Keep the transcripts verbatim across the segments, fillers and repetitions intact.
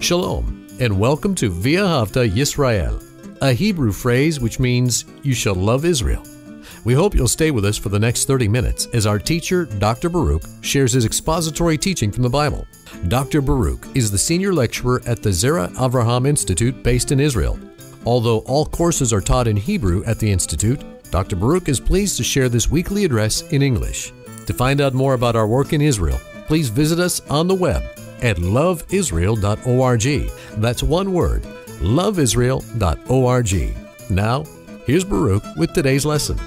Shalom, and welcome to V'ahavta Yisrael, a Hebrew phrase which means, you shall love Israel. We hope you'll stay with us for the next thirty minutes as our teacher, Doctor Baruch, shares his expository teaching from the Bible. Doctor Baruch is the senior lecturer at the Zera Avraham Institute based in Israel. Although all courses are taught in Hebrew at the Institute, Doctor Baruch is pleased to share this weekly address in English. To find out more about our work in Israel, please visit us on the web at love israel dot org. That's one word, love israel dot org. Now, here's Baruch with today's lesson.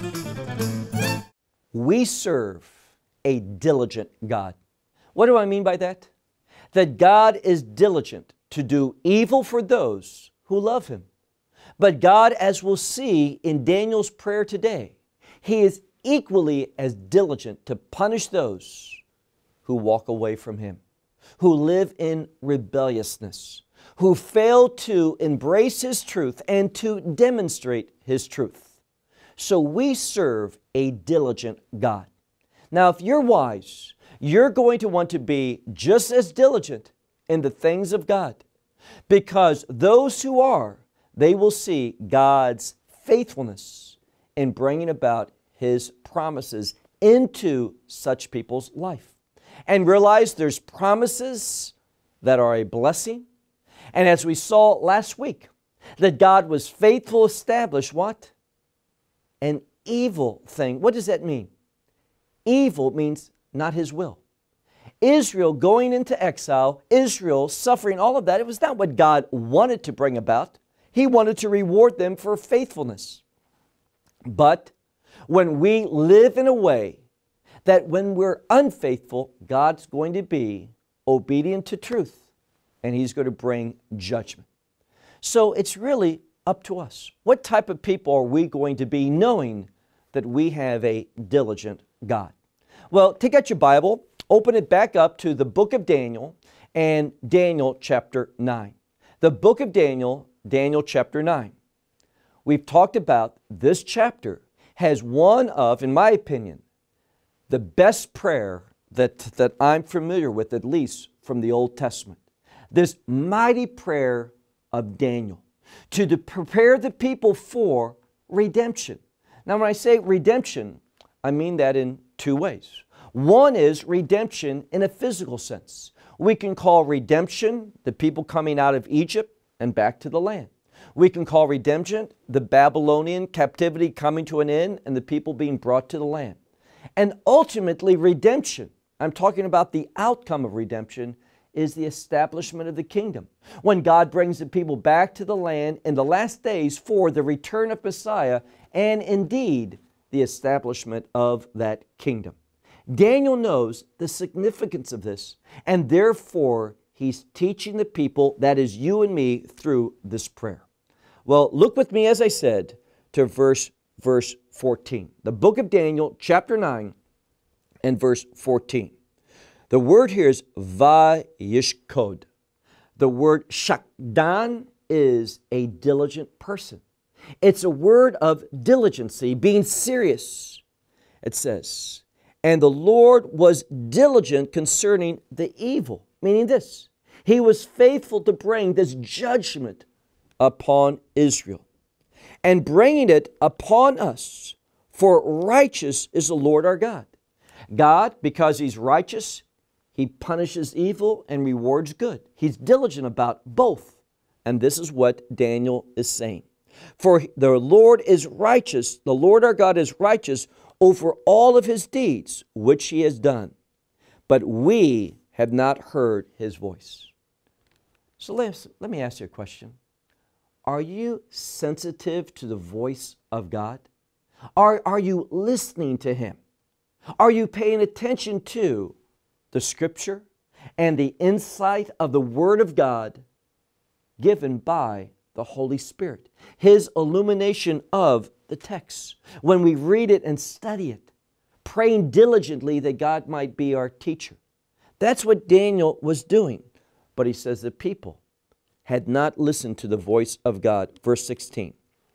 We serve a diligent God. What do I mean by that? That God is diligent to do evil for those who love Him. But God, as we'll see in Daniel's prayer today, He is equally as diligent to punish those who walk away from Him, who live in rebelliousness, who fail to embrace His truth and to demonstrate His truth. So we serve a diligent God. Now, if you're wise, you're going to want to be just as diligent in the things of God, because those who are, they will see God's faithfulness in bringing about His promises into such people's life. And realize there's promises that are a blessing. And as we saw last week, that God was faithful to establish what? An evil thing. What does that mean? Evil means not His will. Israel going into exile, Israel suffering all of that, it was not what God wanted to bring about. He wanted to reward them for faithfulness. But when we live in a way that when we're unfaithful, God's going to be obedient to truth, and He's going to bring judgment. So it's really up to us. What type of people are we going to be, knowing that we have a diligent God? Well, take out your Bible, open it back up to the book of Daniel and Daniel chapter nine. The book of Daniel, Daniel chapter nine. We've talked about this chapter has one of, in my opinion, the best prayer that, that I'm familiar with, at least from the Old Testament. This mighty prayer of Daniel to the, prepare the people for redemption. Now, when I say redemption, I mean that in two ways. One is redemption in a physical sense. We can call redemption the people coming out of Egypt and back to the land. We can call redemption the Babylonian captivity coming to an end and the people being brought to the land. And ultimately, redemption, I'm talking about the outcome of redemption, is the establishment of the kingdom. When God brings the people back to the land in the last days for the return of Messiah and indeed the establishment of that kingdom. Daniel knows the significance of this, and therefore he's teaching the people, that is you and me, through this prayer. Well, look with me, as I said, to verse verse fourteen. The book of Daniel, chapter nine, and verse fourteen. The word here is vayishkod. The word shakdan is a diligent person. It's a word of diligency, being serious. It says, and the Lord was diligent concerning the evil, meaning this, He was faithful to bring this judgment upon Israel, and bringing it upon us, for righteous is the Lord our God. God, because He's righteous, He punishes evil and rewards good. He's diligent about both. And this is what Daniel is saying. For the Lord is righteous, the Lord our God is righteous over all of His deeds, which He has done. But we have not heard His voice. So let, let me ask you a question. Are you sensitive to the voice of God? Are, are you listening to Him? Are you paying attention to the Scripture and the insight of the Word of God given by the Holy Spirit? His illumination of the text. When we read it and study it, praying diligently that God might be our teacher. That's what Daniel was doing. But he says the people had not listened to the voice of God. Verse sixteen.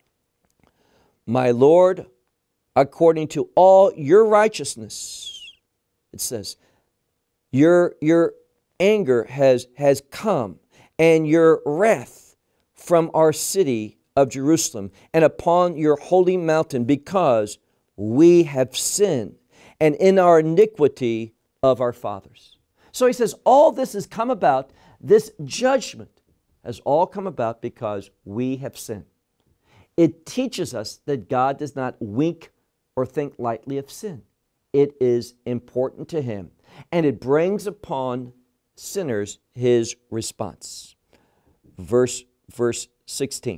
My Lord, according to all your righteousness, it says, your, your anger has, has come, and your wrath from our city of Jerusalem and upon your holy mountain, because we have sinned and in our iniquity of our fathers. So he says all this has come about, this judgment has all come about because we have sinned. It teaches us that God does not wink or think lightly of sin. It is important to Him, and it brings upon sinners His response. Verse, verse sixteen.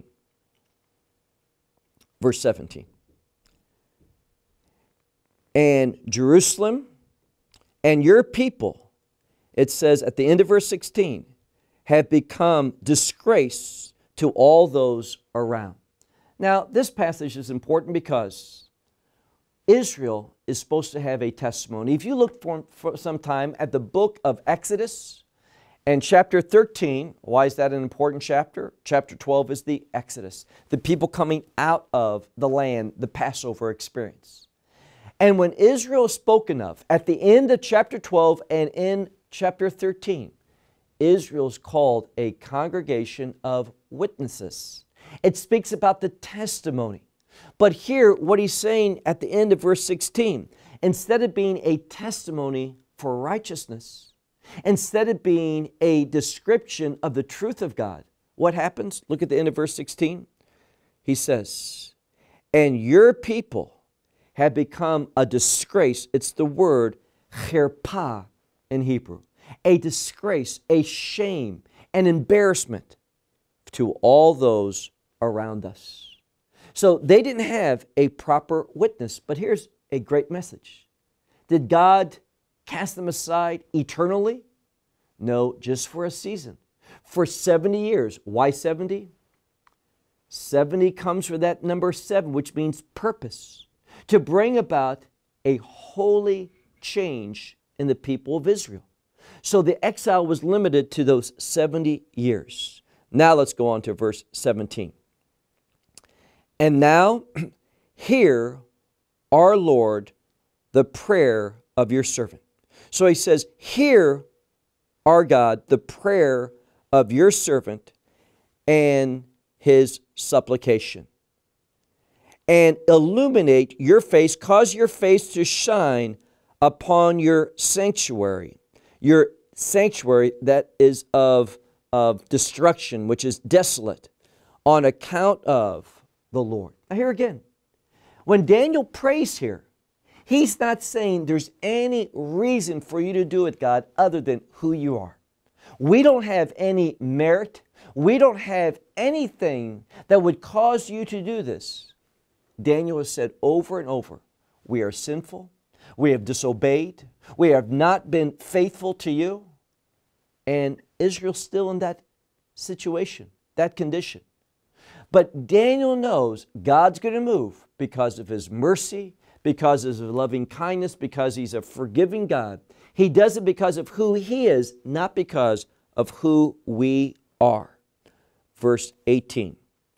Verse seventeen. And Jerusalem and your people, it says at the end of verse sixteen, have become disgrace to all those around. Now, this passage is important because Israel is supposed to have a testimony. If you look for, for some time at the book of Exodus and chapter thirteen, why is that an important chapter? Chapter twelve is the Exodus, the people coming out of the land, the Passover experience. And when Israel is spoken of at the end of chapter twelve and in chapter thirteen, Israel is called a congregation of witnesses. It speaks about the testimony. But here, what he's saying at the end of verse sixteen, instead of being a testimony for righteousness, instead of being a description of the truth of God, what happens? Look at the end of verse sixteen. He says, and your people have become a disgrace. It's the word cherpah in Hebrew. A disgrace, a shame, an embarrassment to all those around us. So they didn't have a proper witness. But here's a great message. Did God cast them aside eternally? No, just for a season. For seventy years. Why seventy? seventy comes from that number seven, which means purpose. To bring about a holy change in the people of Israel. So the exile was limited to those seventy years. Now let's go on to verse seventeen. And now hear, our Lord, the prayer of your servant. So he says, hear, our God, the prayer of your servant and his supplication. And illuminate your face, cause your face to shine upon your sanctuary. Your sanctuary that is of, of destruction, which is desolate, on account of the Lord. Now here again, when Daniel prays here, he's not saying there's any reason for you to do it, God, other than who you are. We don't have any merit. We don't have anything that would cause you to do this. Daniel has said over and over, we are sinful. We have disobeyed. We have not been faithful to you. And Israel's still in that situation, that condition. But Daniel knows God's going to move because of His mercy, because of His loving kindness, because He's a forgiving God. He does it because of who He is, not because of who we are. Verse eighteen.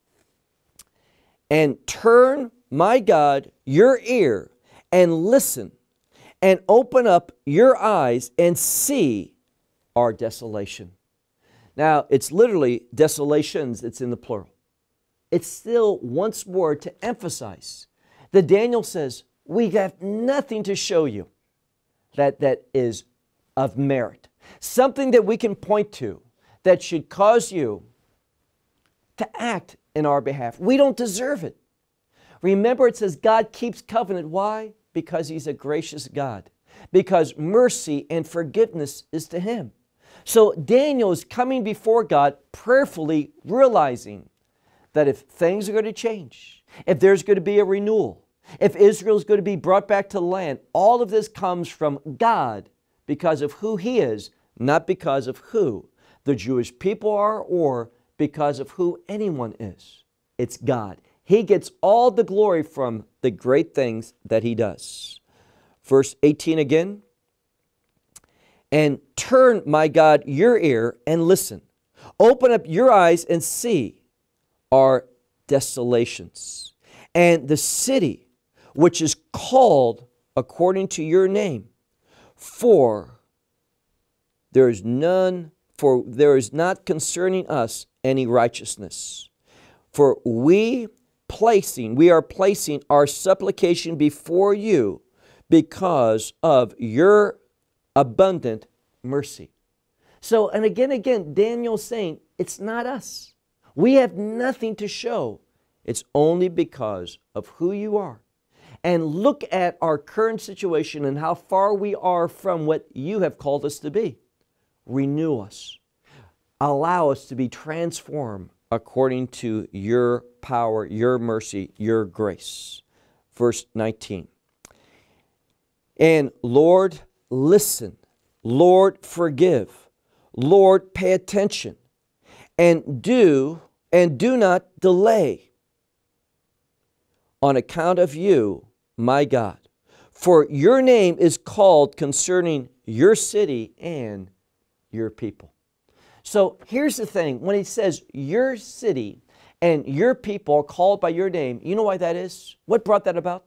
And turn, my God, your ear and listen, and open up your eyes and see our desolation. Now, it's literally desolations, it's in the plural. It's still once more to emphasize that Daniel says, we have nothing to show you that, that is of merit. Something that we can point to that should cause you to act in our behalf. We don't deserve it. Remember, it says God keeps covenant. Why? Because He's a gracious God. Because mercy and forgiveness is to Him. So Daniel is coming before God prayerfully realizing that if things are going to change, if there's going to be a renewal, if Israel is going to be brought back to the land, all of this comes from God because of who He is, not because of who the Jewish people are or because of who anyone is. It's God. He gets all the glory from the great things that He does. Verse eighteen again. And turn, my God, your ear and listen. Open up your eyes and see our desolations, and the city which is called according to your name. For there is none for there is not concerning us any righteousness. For we placing, we are placing our supplication before you because of your abundant mercy. So, and again, again, Daniel's saying, it's not us. We have nothing to show. It's only because of who you are. And look at our current situation and how far we are from what you have called us to be. Renew us. Allow us to be transformed according to your power, your mercy, your grace. Verse nineteen. And Lord, listen. Lord, forgive. Lord, pay attention. And do, and do not delay on account of you, my God. For your name is called concerning your city and your people. So here's the thing. When he says your city and your people are called by your name, you know why that is? What brought that about?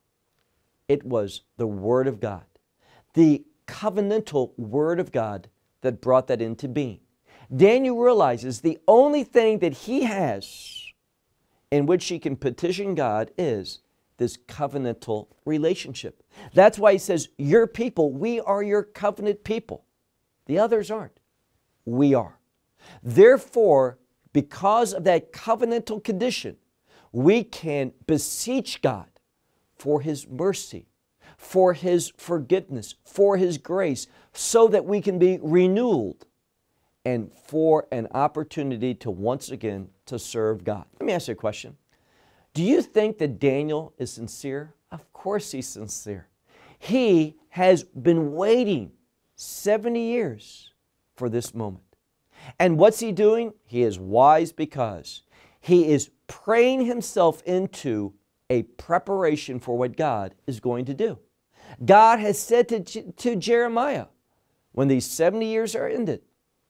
It was the Word of God. The covenantal Word of God that brought that into being. Daniel realizes the only thing that he has in which he can petition God is this covenantal relationship. That's why he says, your people, we are your covenant people. The others aren't. We are. Therefore, because of that covenantal condition, we can beseech God for His mercy, for His forgiveness, for His grace, so that we can be renewed and for an opportunity to once again to serve God. Let me ask you a question. Do you think that Daniel is sincere? Of course he's sincere. He has been waiting seventy years for this moment. And what's he doing? He is wise because he is praying himself into a preparation for what God is going to do. God has said to, to Jeremiah, when these seventy years are ended,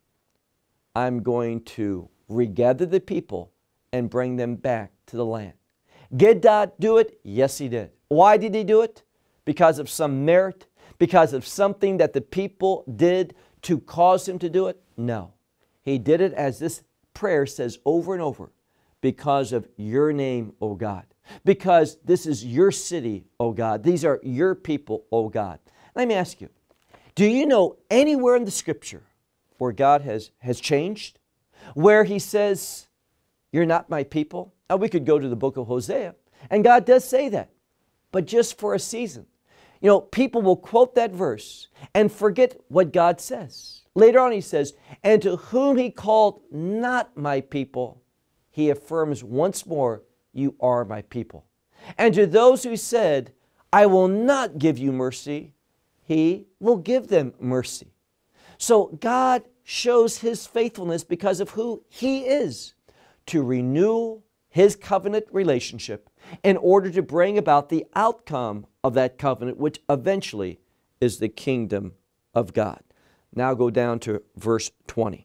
I'm going to regather the people and bring them back to the land. Did God do it? Yes, He did. Why did He do it? Because of some merit? Because of something that the people did to cause Him to do it? No. He did it, as this prayer says over and over, because of your name, O God. Because this is your city, O God. These are your people, O God. Let me ask you, do you know anywhere in the Scripture where God has, has changed? Where He says, you're not my people? Now we could go to the book of Hosea, and God does say that, but just for a season. You know, people will quote that verse and forget what God says. Later on He says, and to whom He called not my people, He affirms once more, you are my people. And to those who said, I will not give you mercy, He will give them mercy. So God shows His faithfulness because of who He is, to renew His covenant relationship in order to bring about the outcome of that covenant, which eventually is the kingdom of God. Now go down to verse twenty.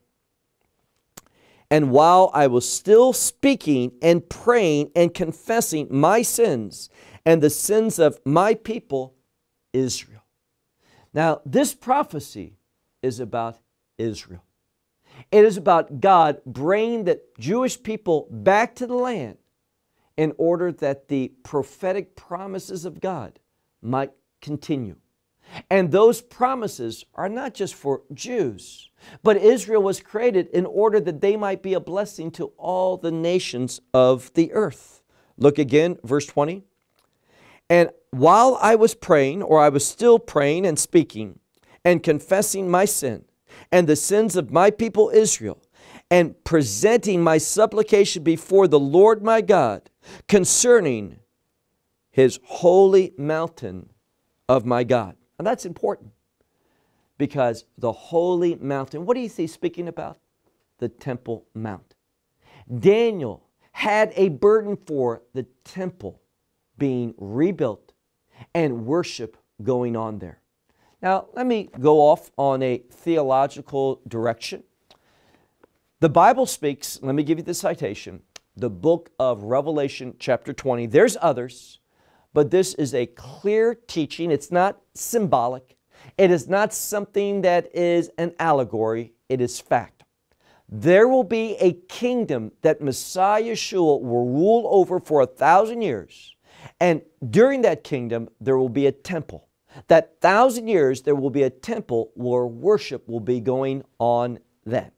And while I was still speaking and praying and confessing my sins and the sins of my people, Israel. Now, this prophecy is about Israel. It is about God bringing the Jewish people back to the land in order that the prophetic promises of God might continue. And those promises are not just for Jews, but Israel was created in order that they might be a blessing to all the nations of the earth. Look again, verse twenty. And while I was praying, or I was still praying and speaking and confessing my sin and the sins of my people Israel, and presenting my supplication before the Lord my God concerning His holy mountain of my God. And that's important, because the holy mountain, what is he speaking about? The Temple Mount. Daniel had a burden for the temple being rebuilt and worship going on there. Now, let me go off on a theological direction. The Bible speaks, let me give you the citation, the book of Revelation chapter twenty. There's others, but this is a clear teaching. It's not symbolic. It is not something that is an allegory, it is fact. There will be a kingdom that Messiah Yeshua will rule over for a thousand years. And during that kingdom, there will be a temple. That thousand years, there will be a temple where worship will be going on then.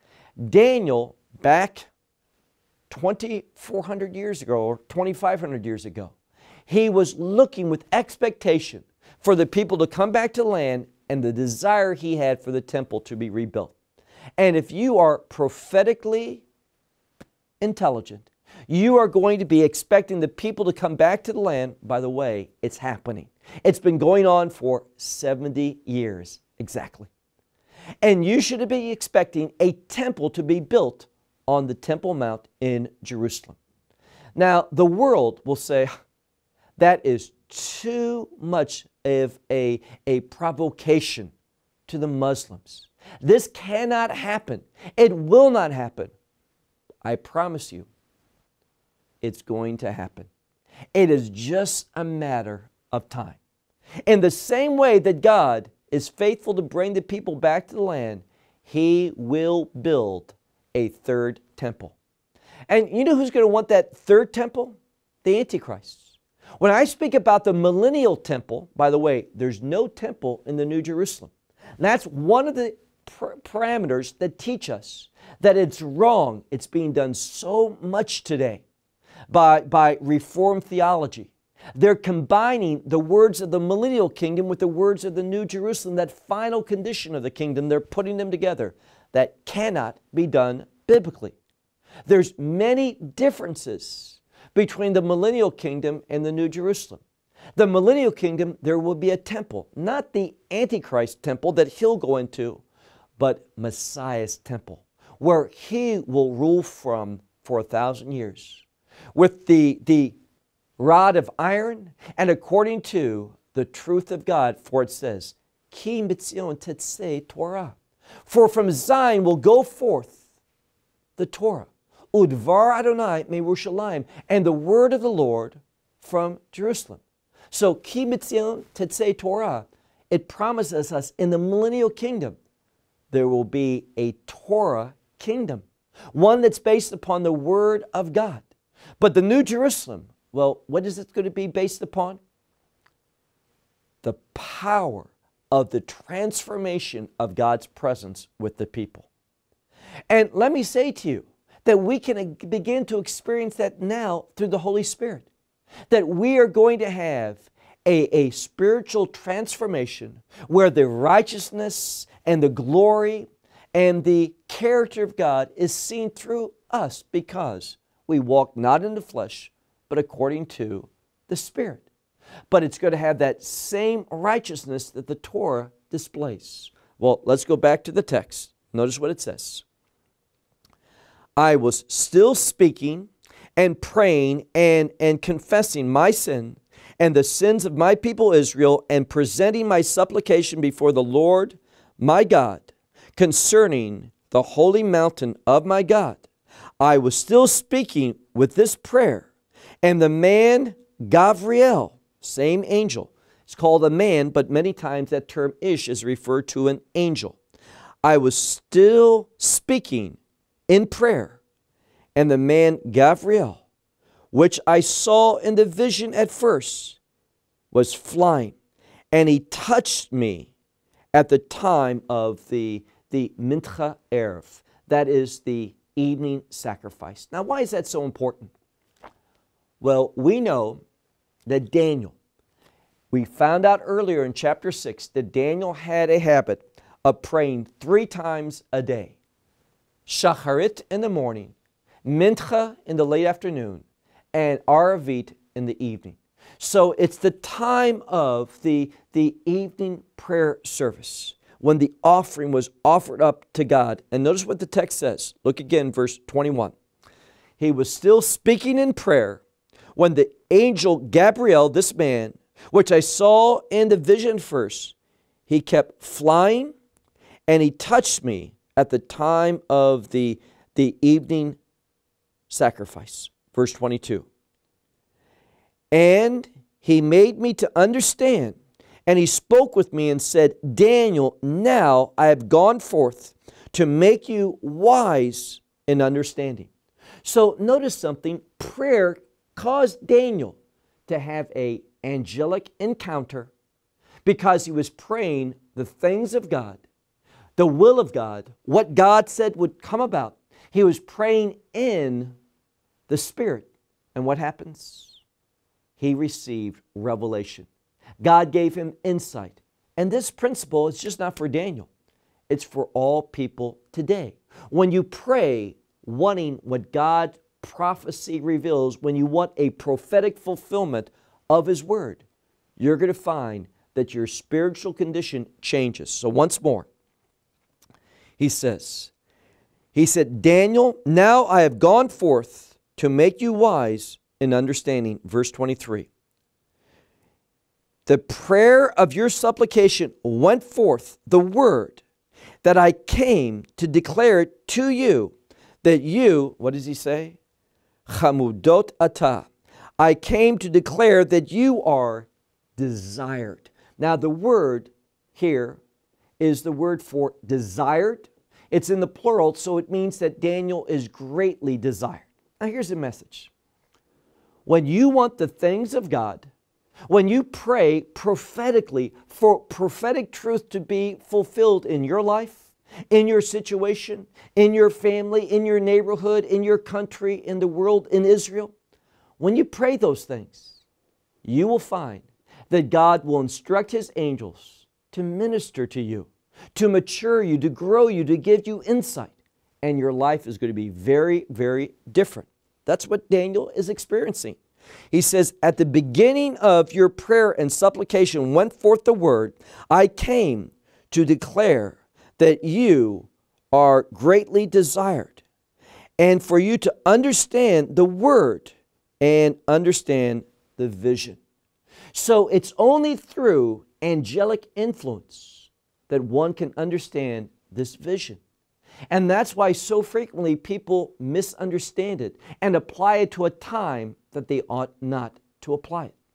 Daniel, back twenty-four hundred years ago, or twenty-five hundred years ago, he was looking with expectation for the people to come back to the land and the desire he had for the temple to be rebuilt. And if you are prophetically intelligent, you are going to be expecting the people to come back to the land. By the way, it's happening. It's been going on for seventy years exactly. And you should be expecting a temple to be built on the Temple Mount in Jerusalem. Now, the world will say, that is too much of a, a provocation to the Muslims. This cannot happen. It will not happen. I promise you, it's going to happen. It is just a matter of time. In the same way that God is faithful to bring the people back to the land, He will build a third temple. And you know who's going to want that third temple? The Antichrist. When I speak about the millennial temple, by the way, there's no temple in the New Jerusalem. And that's one of the parameters that teach us that it's wrong. It's being done so much today by, by Reformed theology. They're combining the words of the millennial kingdom with the words of the New Jerusalem, that final condition of the kingdom. They're putting them together. That cannot be done biblically. There's many differences between the millennial kingdom and the New Jerusalem. The millennial kingdom, there will be a temple, not the Antichrist temple that he'll go into, but Messiah's temple, where he will rule from for a thousand years with the, the rod of iron and according to the truth of God. For it says, Ki mitzion tetzei Torah. For from Zion will go forth the Torah. Udvar Adonai meYerushalayim, and the word of the Lord from Jerusalem. So Ki mitzion tetzei Torah, it promises us in the millennial kingdom there will be a Torah kingdom, one that's based upon the word of God. But the New Jerusalem, well, what is it going to be based upon? The power of the transformation of God's presence with the people. And let me say to you that we can begin to experience that now through the Holy Spirit. That we are going to have a, a spiritual transformation where the righteousness and the glory and the character of God is seen through us because we walk not in the flesh, but according to the Spirit. But it's going to have that same righteousness that the Torah displays. Well, let's go back to the text. Notice what it says. I was still speaking and praying and, and confessing my sin and the sins of my people Israel, and presenting my supplication before the Lord my God concerning the holy mountain of my God. I was still speaking with this prayer, and the man Gabriel, same angel, it's called a man, but many times that term ish is referred to an angel. I was still speaking in prayer, and the man Gabriel, which I saw in the vision at first, was flying, and he touched me at the time of the, the Mincha Erev, that is the evening sacrifice. Now, why is that so important? Well, we know that Daniel, we found out earlier in chapter six that Daniel had a habit of praying three times a day. Shacharit in the morning, Mincha in the late afternoon, and Aravit in the evening. So it's the time of the, the evening prayer service when the offering was offered up to God. And notice what the text says. Look again, verse twenty-one. He was still speaking in prayer when the angel Gabriel, this man, which I saw in the vision first, he kept flying, and he touched me at the time of the, the evening sacrifice. Verse twenty-two. And he made me to understand And he spoke with me and said, Daniel, now I have gone forth to make you wise in understanding. So notice something. Prayer caused Daniel to have an angelic encounter because he was praying the things of God, the will of God, what God said would come about. He was praying in the Spirit. And what happens? He received revelation. God gave him insight. And this principle is just not for Daniel. It's for all people today. When you pray wanting what God's prophecy reveals, when you want a prophetic fulfillment of His Word, you're going to find that your spiritual condition changes. So once more, he says, he said, Daniel, now I have gone forth to make you wise in understanding. Verse twenty-three. The prayer of your supplication went forth, the word that I came to declare it to you, that you, what does he say? Chamudot ata. I came to declare that you are desired. Now the word here is the word for desired. It's in the plural, so it means that Daniel is greatly desired. Now here's the message. When you want the things of God, when you pray prophetically for prophetic truth to be fulfilled in your life, in your situation, in your family, in your neighborhood, in your country, in the world, in Israel, when you pray those things, you will find that God will instruct His angels to minister to you, to mature you, to grow you, to give you insight. And your life is going to be very, very different. That's what Daniel is experiencing. He says, at the beginning of your prayer and supplication went forth the word, I came to declare that you are greatly desired, and for you to understand the word and understand the vision. So it's only through angelic influence that one can understand this vision. And that's why so frequently people misunderstand it and apply it to a time that they ought not to apply it.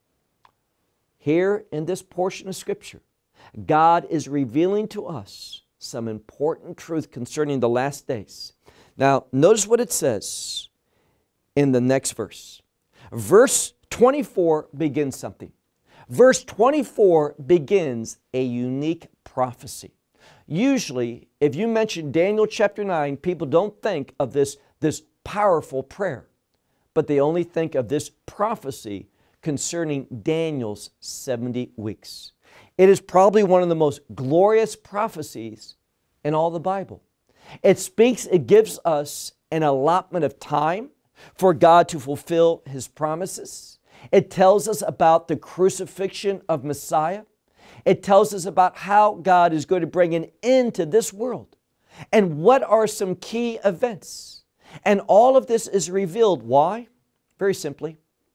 Here in this portion of Scripture, God is revealing to us some important truth concerning the last days. Now, notice what it says in the next verse. Verse twenty-four begins something. Verse twenty-four begins a unique prophecy. Usually, if you mention Daniel chapter nine, people don't think of this, this powerful prayer, but they only think of this prophecy concerning Daniel's seventy weeks. It is probably one of the most glorious prophecies in all the Bible. It speaks, it gives us an allotment of time for God to fulfill His promises. It tells us about the crucifixion of Messiah. It tells us about how God is going to bring an end to this world and what are some key events. And all of this is revealed. Why? Very simply,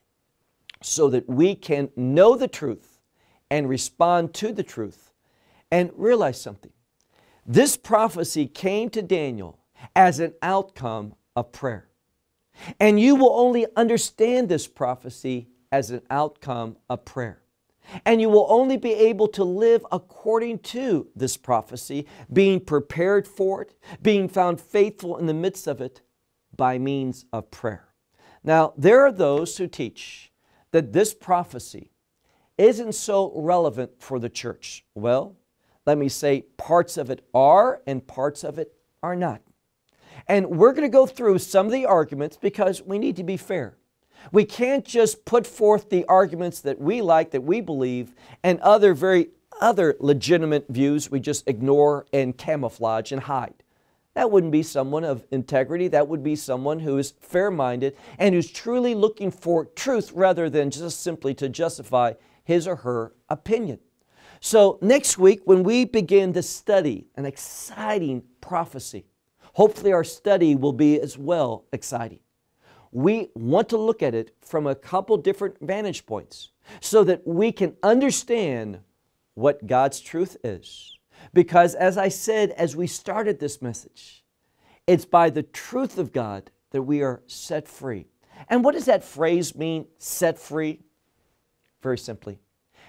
so that we can know the truth and respond to the truth and realize something. This prophecy came to Daniel as an outcome of prayer. And you will only understand this prophecy as an outcome of prayer. And you will only be able to live according to this prophecy, being prepared for it, being found faithful in the midst of it by means of prayer. Now, there are those who teach that this prophecy isn't so relevant for the church. Well, let me say parts of it are and parts of it are not. And we're going to go through some of the arguments because we need to be fair. We can't just put forth the arguments that we like, that we believe, and other very other legitimate views we just ignore and camouflage and hide. That wouldn't be someone of integrity. That would be someone who is fair-minded and who's truly looking for truth rather than just simply to justify his or her opinion. So next week when we begin to study an exciting prophecy, hopefully our study will be as well exciting. We want to look at it from a couple different vantage points so that we can understand what God's truth is. Because as I said as we started this message, it's by the truth of God that we are set free. And what does that phrase mean, set free? Very simply,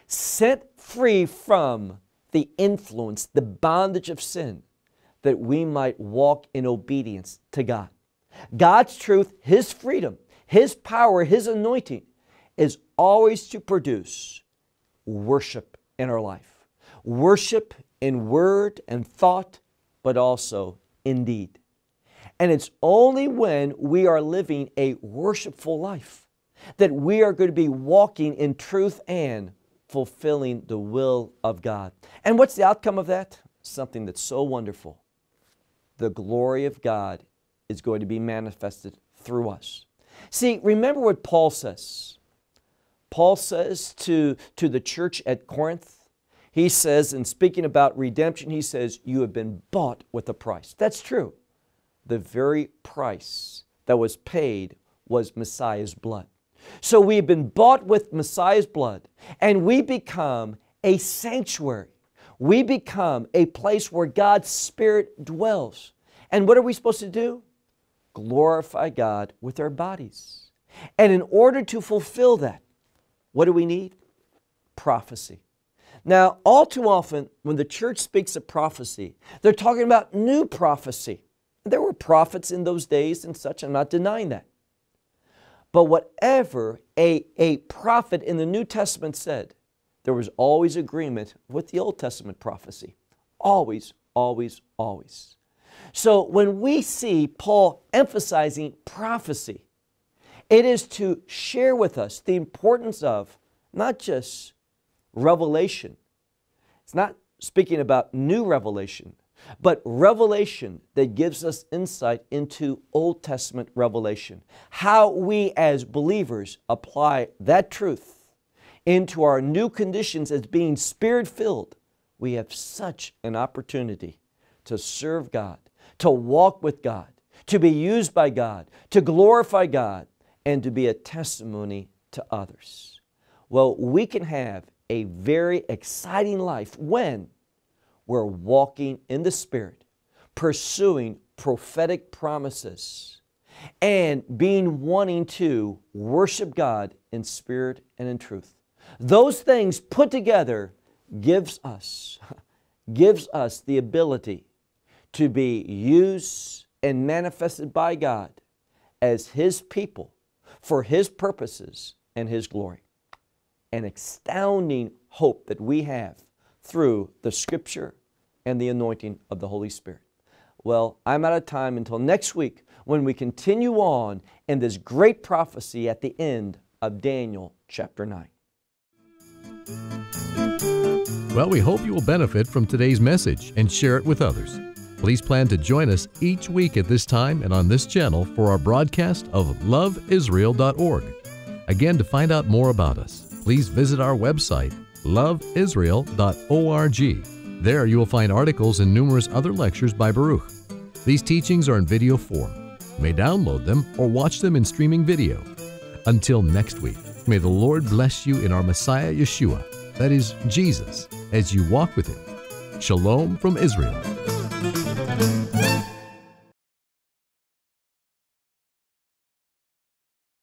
set free from the influence, the bondage of sin, that we might walk in obedience to God. God's truth, His freedom, His power, His anointing is always to produce worship in our life. Worship in word and thought, but also in deed. And it's only when we are living a worshipful life that we are going to be walking in truth and fulfilling the will of God. And what's the outcome of that? Something that's so wonderful. The glory of God is going to be manifested through us. See, remember what Paul says. Paul says to, to the church at Corinth, he says, in speaking about redemption, he says, you have been bought with a price. That's true. The very price that was paid was Messiah's blood. So we've been bought with Messiah's blood, and we become a sanctuary. We become a place where God's Spirit dwells. And what are we supposed to do? Glorify God with our bodies. And in order to fulfill that, what do we need? Prophecy. Now, all too often, when the church speaks of prophecy, they're talking about new prophecy. There were prophets in those days and such, I'm not denying that. But whatever a, a prophet in the New Testament said, there was always agreement with the Old Testament prophecy. Always, always, always. So when we see Paul emphasizing prophecy, it is to share with us the importance of not just revelation. It's not speaking about new revelation, but revelation that gives us insight into Old Testament revelation. How we as believers apply that truth into our new conditions as being Spirit-filled. We have such an opportunity to serve God, to walk with God, to be used by God, to glorify God, and to be a testimony to others. Well, we can have a very exciting life when we're walking in the Spirit, pursuing prophetic promises, and being wanting to worship God in spirit and in truth. Those things put together gives us, gives us the ability to be used and manifested by God as His people for His purposes and His glory. An astounding hope that we have through the Scripture and the anointing of the Holy Spirit. Well, I'm out of time until next week when we continue on in this great prophecy at the end of Daniel chapter nine. Well, we hope you will benefit from today's message and share it with others. Please plan to join us each week at this time and on this channel for our broadcast of love israel dot org. Again, to find out more about us, please visit our website, love israel dot org. There you will find articles and numerous other lectures by Baruch. These teachings are in video form. You may download them or watch them in streaming video. Until next week, may the Lord bless you in our Messiah Yeshua, that is Jesus, as you walk with Him. Shalom from Israel.